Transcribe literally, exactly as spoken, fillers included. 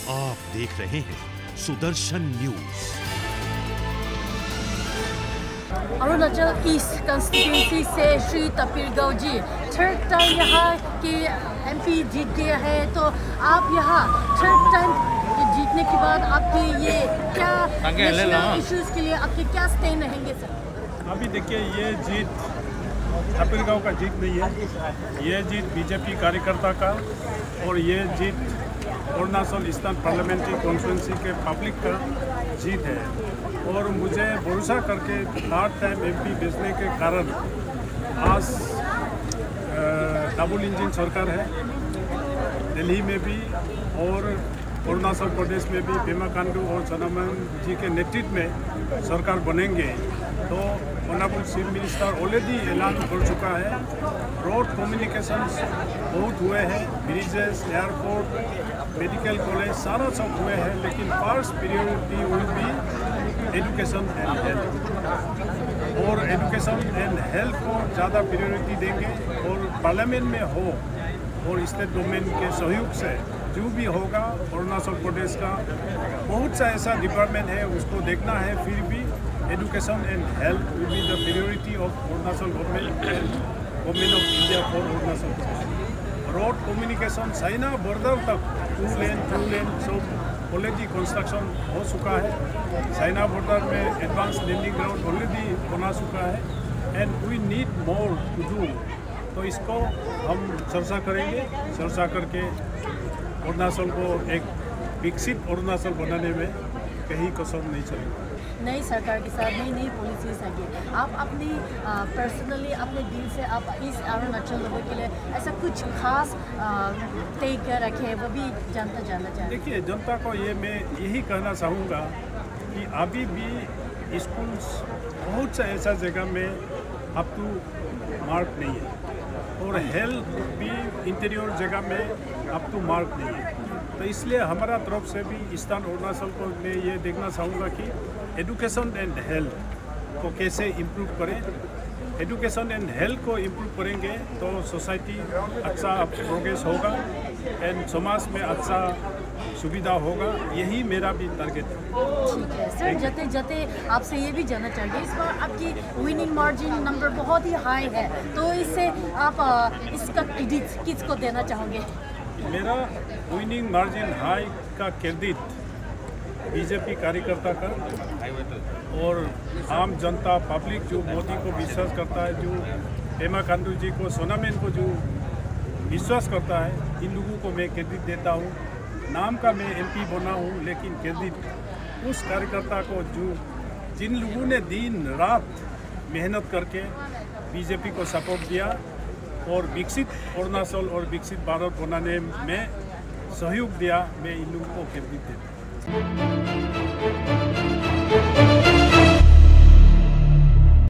आप देख रहे हैं Sudarshan news. Arunachal east constituency से श्री तपीर गाव जी थर्ड टाइम यहाँ के एमपी जीत गया है, तो आप यहाँ थर्ड टाइम जीतने के बाद आपके ये क्या नेशनल इश्यूज के लिए आपके क्या स्टैंड रहेंगे सर? अभी देखिए, ये जीत तपीर गाव का जीत नहीं है, ये जीत बीजेपी कार्यकर्ता का और ये जीत अरुणाचल ईस्टर्न पार्लियामेंट्री कॉन्स्टिट्यूंसी के पब्लिक का जीत है। और मुझे भरोसा करके थर्ड टाइम एमपी भेजने के कारण आज डबल इंजन सरकार है, दिल्ली में भी और अरुणाचल प्रदेश में भी पेमा खांडू और सोनम वांगचुक जी के नेतृत्व में सरकार बनेंगे। तो ऑनरेबल चीफ मिनिस्टर ऑलरेडी ऐलान कर चुका है। रोड कम्युनिकेशंस बहुत हुए हैं, ब्रिजेस, एयरपोर्ट, मेडिकल कॉलेज सारा सब हुए हैं, लेकिन first priority will be education and health. और एजुकेशन एंड हेल्थ को ज़्यादा प्रायोरिटी देंगे और पार्लियामेंट में हो और स्टेट गवर्नमेंट के सहयोग से जो भी होगा, अरुणाचल प्रदेश का बहुत सा ऐसा डिपार्टमेंट है उसको देखना है, फिर भी education and health will be the priority of Arunachal government and government of India for Arunachal Pradesh. Road communication China border तक टू लेन टू लेन सब ऑलरेडी कंस्ट्रक्शन हो चुका है। चाइना बॉर्डर में एडवांस लैंडिंग ग्राउंड ऑलरेडी बना चुका है and we need more to do. तो इसको हम चर्चा करेंगे, चर्चा करके अरुणाचल को एक विकसित अरुणाचल बनाने में कहीं कसर नहीं चलेगी। नई सरकार के साथ नई नई पॉलिसीज आएगी, आप अपनी पर्सनली अपने दिल से आप इस अरुणाचल लोगों के लिए ऐसा कुछ खास तय कर रखे, वो भी जनता जानना चाहते। देखिए, जनता को ये मैं यही कहना चाहूँगा कि अभी भी स्कूल बहुत सा ऐसा जगह में अब तो मार्क नहीं है और हेल्थ भी इंटीरियर जगह में अब तो मार्क नहीं है। तो इसलिए हमारा तरफ से भी ईस्टर्न अरुणाचल को मैं ये देखना चाहूँगा कि एजुकेशन एंड हेल्थ को कैसे इम्प्रूव करें। एजुकेशन एंड हेल्थ को इम्प्रूव करेंगे तो सोसाइटी अच्छा प्रोग्रेस होगा एंड समाज में अच्छा सुविधा होगा, यही मेरा भी टारगेट है। ठीक है सर, जाते जाते आपसे ये भी जानना चाहिए, इस बार आपकी विनिंग मार्जिन नंबर बहुत ही हाई है, तो इससे आप इसका क्रेडिट किसको देना चाहोगे? मेरा विनिंग मार्जिन हाई का क्रेडिट बीजेपी कार्यकर्ता का और आम जनता पब्लिक जो मोदी को विश्वास करता है, जो पेमा खांडू जी को, सोनम वांगचुक को जो विश्वास करता है, इन लोगों को मैं क्रेडिट देता हूँ। नाम का मैं एमपी बना हूँ, लेकिन क्रेडिट उस कार्यकर्ता को जो जिन लोगों ने दिन रात मेहनत करके बीजेपी को सपोर्ट दिया और विकसित अरुणाचल और विकसित भारत बनाने में सहयोग दिया, मैं इन लोगों को क्रेडिट देता हूँ।